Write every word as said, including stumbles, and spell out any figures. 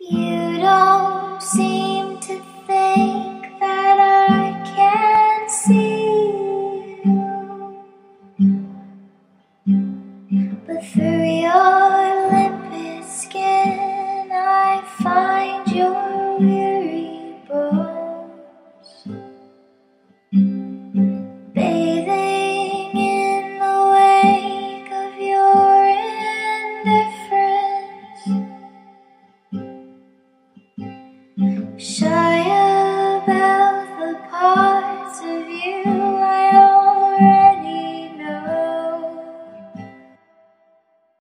You don't seem to think that I can see you, but through your limpid skin I find your weary bones, bathing in the wake of your indifference. Shut